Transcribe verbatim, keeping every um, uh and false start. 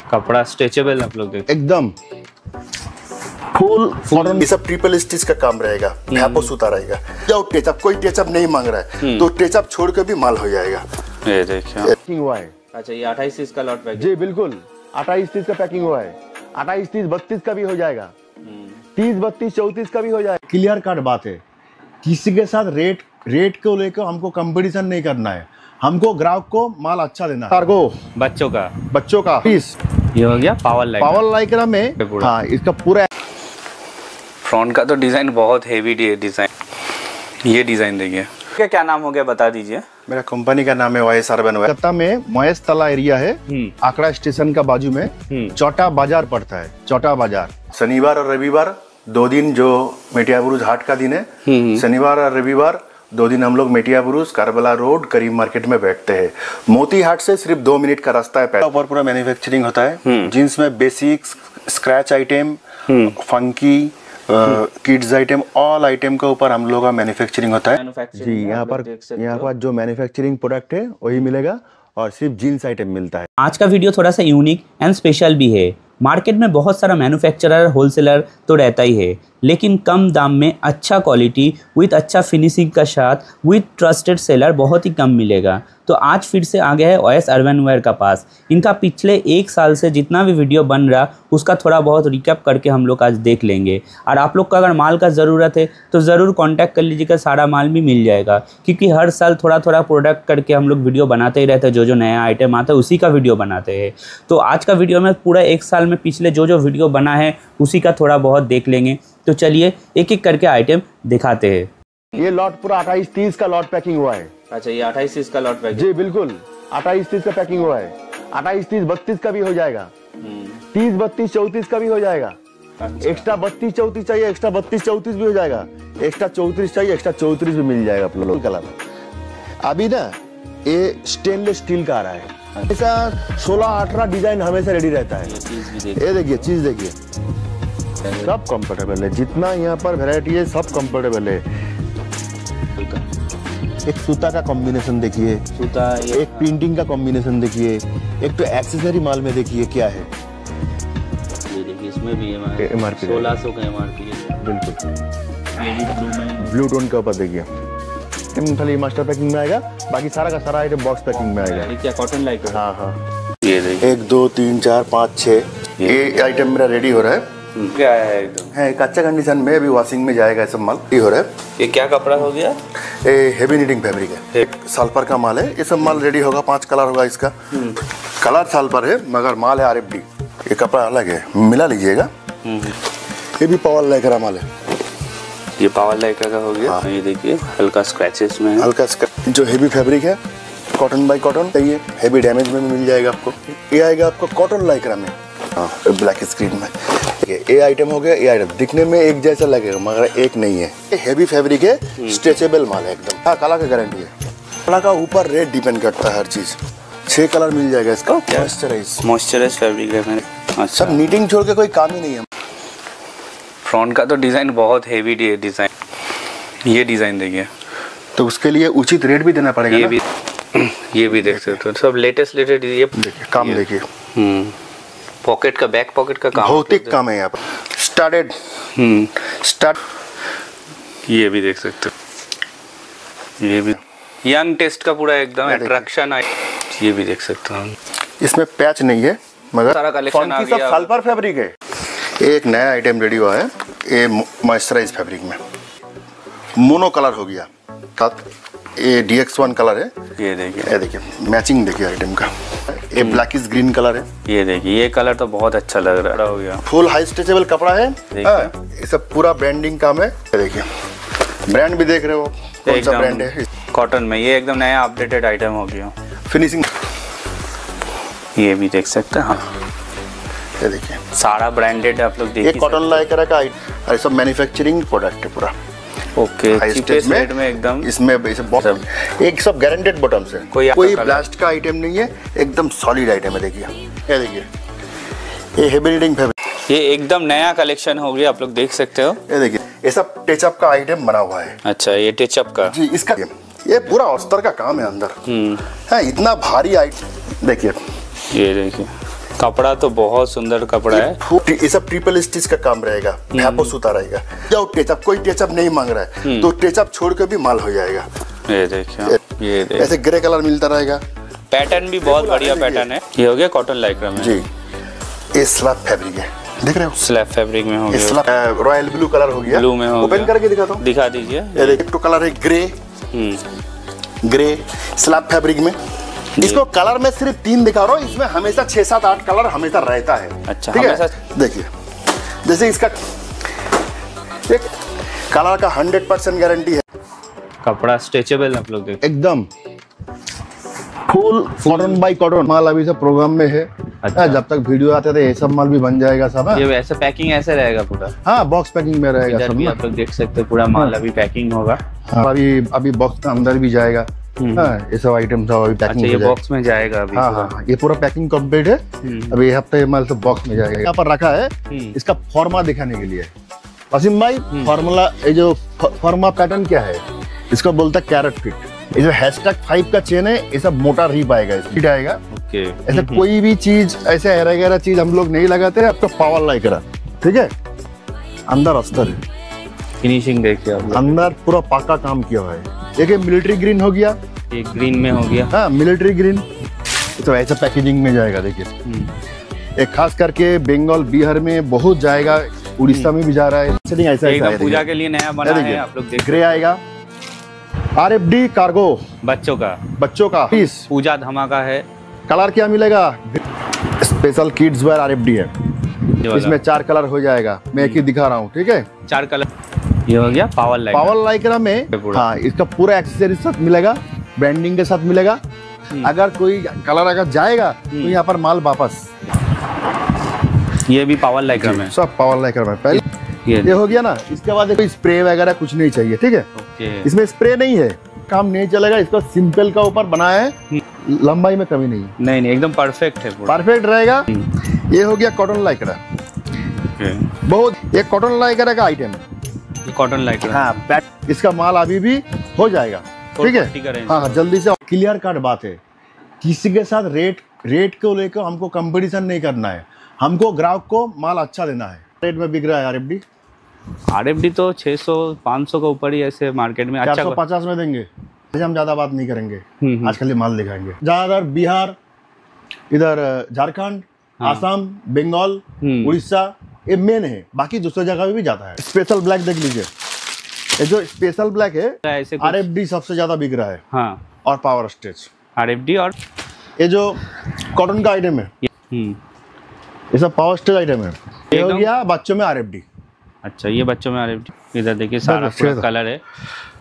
कपड़ा स्ट्रेचेबल आप लोग देखते एकदम फुल फॉर्म। ये सब ट्रिपल स्टिच का काम रहेगा, भैपो सूता रहेगा। जो टेचअप कोई टेचअप नहीं मांग रहा है तो टेचअप छोड़ के भी माल हो जाएगा। ये देखिए पैकिंग हुआ है। अच्छा ये अट्ठाईस तीस का लॉट पैक जी बिल्कुल, अट्ठाईस तीस का पैकिंग हुआ है। अट्ठाईस तीस बत्तीस का भी हो जाएगा, तीस बत्तीस चौतीस का भी हो जाएगा। क्लियर कट बात है, किसी के साथ रेट रेट को लेकर हमको कंपटीशन नहीं करना है, हमको ग्राहक को माल अच्छा देना है। कार्गो बच्चों का बच्चों का पीस ये हो गया पावर लाइक पावर लाइक्रा में। हाँ इसका पूरा फ्रंट का तो डिजाइन बहुत हेवी डिजाइन, ये डिजाइन देखिए। क्या क्या नाम हो गया बता दीजिए। मेरा कंपनी का नाम है वाईएस अर्बन वेयर। कलकत्ता में महेश तला एरिया है, आकड़ा स्टेशन का बाजू में चौटा बाजार पड़ता है। चौटा बाजार शनिवार और रविवार दो दिन जो मेटिया बुरुज हाट का दिन है, शनिवार और रविवार दो दिन हम लोग मेटिया बुरुज कारबला रोड करीम मार्केट में बैठते हैं। मोती हाट से सिर्फ दो मिनट का रास्ता है। ऊपर पूरा मैन्युफैक्चरिंग होता है, जींस में basic scratch item, funky kids item, all item के ऊपर हम लोग का मैन्युफैक्चरिंग होता है। जी यहाँ पर यहाँ पर जो मैन्युफैक्चरिंग प्रोडक्ट है वही मिलेगा और सिर्फ जीन्स आइटम मिलता है। आज का वीडियो थोड़ा सा यूनिक एंड स्पेशल भी है। मार्केट में बहुत सारा मैन्युफैक्चरर होलसेलर तो रहता ही है, लेकिन कम दाम में अच्छा क्वालिटी विथ अच्छा फिनिशिंग का साथ विथ ट्रस्टेड सेलर बहुत ही कम मिलेगा। तो आज फिर से आ गया है वाईएस अर्बन वेयर का पास। इनका पिछले एक साल से जितना भी वीडियो बन रहा उसका थोड़ा बहुत रिकैप करके हम लोग आज देख लेंगे। और आप लोग का अगर माल का ज़रूरत है तो ज़रूर कॉन्टैक्ट कर लीजिएगा, सारा माल भी मिल जाएगा। क्योंकि हर साल थोड़ा थोड़ा प्रोडक्ट करके हम लोग वीडियो बनाते ही रहते हैं, जो जो नया आइटम आता है उसी का वीडियो बनाते हैं। तो आज का वीडियो में पूरा एक साल में पिछले जो जो वीडियो बना है उसी का थोड़ा बहुत देख लेंगे। तो चलिए एक एक करके आइटम दिखाते हैं। ये लॉट पूरा अट्ठाईस तीस का लॉट पैकिंग हुआ है। अच्छा ये अट्ठाईस तीस का लॉट पैक। जी बिल्कुल, अट्ठाईस तीस का पैकिंग हुआ है। अट्ठाईस तीस बत्तीस का भी हो जाएगा, तीस बत्तीस चौतीस का भी हो जाएगा। एक्स्ट्रा बत्तीस चौतीस चाहिए, एक्स्ट्रा बत्तीस चौतीस भी हो जाएगा। एक्स्ट्रा चौतीस चाहिए, एक्स्ट्रा चौतीस भी मिल जाएगा अपना लोग कलर। अभी ना ये स्टेनलेस स्टील का आ रहा है, ऐसा सोलह अठारह डिजाइन हमेशा रेडी रहता है। ये देखिए चीज देखिए, सब कंफर्टेबल है। जितना यहाँ पर वैरायटी है सब कंफर्टेबल है। एक सूता का कॉम्बिनेशन देखिए, सूता एक प्रिंटिंग का कॉम्बिनेशन देखिए, एक तो एक्सेसरी माल में देखिए क्या है। ये देखिए इसमें भी एमआरपी सोलह सौ का एमआरपी है। बिल्कुल, ये भी ब्लू में ब्लू टोन के ऊपर देखिए। खाली मास्टर पैकिंग में आएगा, बाकी सारा का सारा आइटम बॉक्स पैकिंग में आएगा। ये क्या कॉटन लाइक है? हाँ हाँ ये देखिए एक दो तीन चार पाँच छः ये आइटम मेरा रेडी हो रहा है। क्या है एकदम है कच्चा कंडीशन में, अभी वॉशिंग में जाएगा सब माल रेडी हो रहा है। ये क्या कपड़ा हो गया? ये हेवी नीडिंग फैब्रिक है, एक साल पर का माल है। ये सब माल रेडी होगा, पांच कलर होगा इसका। कलर साल पर है मगर माल है आरएफडी। ये कपड़ा अलग है, मिला लीजिएगा। ये भी पावर लाइक्रा माल है। ये पावर लाइक्रा का हो गया। हाँ। ये देखिए हल्का स्क्रैचेस में, हल्का जो हेवी फैब्रिक है, कॉटन बाई कॉटन चाहिए, हेवी डैमेज में मिल जाएगा आपको। ये आएगा आपको कॉटन लाइक्रा में, हाँ ब्लैक स्क्रीन में। ये आइटम हो गया। ये आइटम दिखने में एक जैसा लगेगा मगर एक नहीं है। ये हेवी फैब्रिक है, स्ट्रेचेबल माल है एकदम। हाँ कलर का गारंटी है। कलर का ऊपर रेट डिपेंड करता है हर चीज। छह कलर मिल जाएगा इसका। मॉइस्चराइज मॉइस्चराइज फैब्रिक है। अच्छा सब नीटिंग छोड़ के कोई काम ही नहीं है। फ्रंट का तो डिजाइन बहुत हेवी डिजाइन, ये डिजाइन देखिए। तो उसके लिए उचित रेट भी देना पड़ेगा। ये भी ये भी देख सकते हो, सब लेटेस्ट लेटेस्ट। ये देखिए काम देखिए, पॉकेट का बैक पॉकेट का काम भौतिक काम है यहाँ पर। स्टार्टेड स्टार्ट ये भी देख सकते हो। ये भी यंग टेस्ट का पूरा एकदम अट्रैक्शन है। ये भी देख सकते हो। इसमें पैच नहीं है मगर सारा कलेक्शन आ गया। सब साल पर फैब्रिक है। एक नया आइटम रेडी हुआ है, ये मॉइस्चराइज फैब्रिक में मोनो कलर हो गया। ये डी एक्स वन कलर है। ये देखिए, ये देखिए मैचिंग देखिए आइटम का। ये ब्लैकिश ग्रीन कलर है। ये देखिए ये कलर तो बहुत अच्छा लग रहा हो गया। फुल हाई स्ट्रेचेबल कपड़ा है। ये सब पूरा ब्रांडिंग काम है। देखिए ब्रांड भी देख रहे हो, कौन सा ब्रांड है। कॉटन में ये एकदम नया अपडेटेड आइटम हो गया। फिनिशिंग ये भी देख सकते हैं। हाँ ये देखिए सारा ब्रांडेड आप लोग देखिए। कॉटन लाइक्रा का और सब मैन्युफैक्चरिंग प्रोडक्ट है पूरा। ओके चीपेस्ट रेट में एकदम। इसमें सब एक सब गारंटेड बॉटम्स है, कोई कोई ब्लास्ट का आइटम नहीं है, एकदम सॉलिड आइटम है। देखिए ये देखिए ये हेवी नीडिंग फैब्रिक, ये एकदम नया कलेक्शन हो गया, आप लोग देख सकते हो। ये देखिए ये सब टचअप का आइटम बना हुआ है। अच्छा ये टचअप का जी, इसका ये पूरा अस्तर का काम है अंदर है। इतना भारी आइटम देखिए, ये देखिए कपड़ा तो बहुत सुंदर कपड़ा है। ये ये सब ट्रिपल स्टिच का काम रहेगा, भैपो सूता रहेगा। जाओ टेचअप, कोई टेचअप नहीं मांग रहा है तो टेचअप छोड़ के भी माल हो जाएगा। ये देखिए, ये देखिए ऐसे ग्रे कलर मिलता रहेगा। पैटर्न भी बहुत बढ़िया पैटर्न है। ये हो गया कॉटन लाइक्रा में जी। ये स्लैब फैब्रिक है, देख रहे हो? स्लैब फैब्रिक में हो गया। स्लैब रॉयल ब्लू कलर हो गया। ब्लू में हो ओपन गया। करके दिखाता हूँ, दिखा दीजिए। ये देखिए तो कलर है ग्रे, ग्रे स्लैब फैब्रिक में। इसको कलर में सिर्फ तीन दिखा रहा हूँ, इसमें हमेशा छह सात आठ कलर हमेशा रहता है। अच्छा, ठीक है? हमेशा। देखिए जैसे इसका एक कलर का हंड्रेड परसेंट गारंटी है। कपड़ा स्ट्रेचेबल आप लोग देखिए, एकदम फुल कॉटन बाई कॉटन माल अभी सब प्रोग्राम में है। अच्छा। जब तक वीडियो आते थे ये सब माल भी बन जाएगा सब। ये वैसे पैकिंग ऐसे रहेगा पूरा। हाँ बॉक्स पैकिंग में रहेगा इधर सब भी ना। आप लोग देख सकते हैं पूरा माल अभी पैकिंग होगा। हाँ, अभी अभी बॉक्स का अंदर भी जाएगा। हाँ, ये सब आइटम सब अभी पैकिंग अच्छा, ये हो जाएगा। बॉक्स में जाएगा अभी। हाँ हाँ, ये पूरा पैकिंग कंप्लीट है। अभी ये हफ्ते माल सब बॉक्स में जाएगा। यहाँ पर रखा है इसका फॉर्मा दिखाने के लिए। वसीम भाई, फॉर्मूला ये जो फॉर्मा पैटर्न क्या है, इसको बोलता है कैरेट फिट। ये जो हैशटैग फाइव का चेन है ये सब मोटा ही पाएगा, फिट आएगा। ओके। ऐसे कोई भी चीज ऐसे हेरा गहरा चीज हम लोग नहीं लगाते हैं। आपका पावर लाइक रहा, ठीक है? अंदर अस्तर है, फिनिशिंग देखिए आप लोग। अंदर पूरा पक्का काम किया हुआ है। एक मिलिट्री ग्रीन हो गया, ये ग्रीन में हो गया। हाँ मिलिट्री ग्रीन तो ऐसा पैकेजिंग में जाएगा। देखिए एक खास करके बंगाल बिहार में बहुत जाएगा, उड़ीसा में भी जा रहा है। सेटिंग ऐसा एकदम ऐसा पूजा के लिए नया बना है, आप लोग देख। ग्रे आएगा, आरएफडी कार्गो बच्चों का, बच्चों का पीस, पूजा धमाका है। कलर क्या मिलेगा? स्पेशल किड्स वेयर आरएफडी है, ये वाला। इसमें चार कलर हो जाएगा। मैं एक ही दिखा रहा हूँ, ठीक है? चार कलर। ये हो गया पावर लाइक। पावर लाइक्रा में पूरा। हाँ इसका पूरा एक्सेसरी साथ मिलेगा, ब्रांडिंग के साथ मिलेगा। अगर कोई कलर अगर जाएगा तो यहाँ पर माल वापस। ये भी पावर लाइक्रा में। सब पावर लाइक्रा में। पहले ये ये हो गया ना, इसके बाद कोई स्प्रे वगैरह कुछ नहीं चाहिए, ठीक है? ओके। इसमें स्प्रे नहीं है, काम नहीं चलेगा। इसको सिंपल का ऊपर बनाया है, लंबाई में कमी नहीं है, नहीं नहीं एकदम परफेक्ट है पूरा। परफेक्ट रहेगा। ये हो गया कॉटन लाइक्रा, बहुत ये कॉटन लाइक्रा का आइटम है। ये कॉटन लाइक्रा। हाँ पैट इसका माल अभी भी हो जाएगा, ठीक है? हाँ हाँ जल्दी से। क्लियर कट बात है, किसी के साथ रेट रेट को लेकर हमको कंपटीशन नहीं करना है। हमको ग्राहक को माल अच्छा देना है। रेट में बिक रहा है आरएफडी। आरएफडी तो छह सौ पाँच सौ के ऊपर ही ऐसे मार्केट में चार अच्छा। सौ पचास में देंगे, हम ज्यादा बात नहीं करेंगे। हम्म। आज खाली माल दिखाएंगे। ज्यादातर बिहार, इधर झारखंड, आसाम, बंगाल, उड़ीसा ये मेन है। बाकी दूसरी जगह भी, भी जाता है। स्पेशल ब्लैक देख लीजिए, ये जो स्पेशल ब्लैक है ऐसे कुछ- आरएफडी सबसे ज्यादा बिक रहा है। हाँ, और पावर स्टेज आरएफडी और ये जो कॉटन का आइटम है, हम्म। ये सब पावर स्टेज आइटम है। ये हो एकदम- गया बच्चों में आरएफडी। अच्छा, ये बच्चों में आरएफडी। इधर देखिए सारा बस, छेद। कलर है।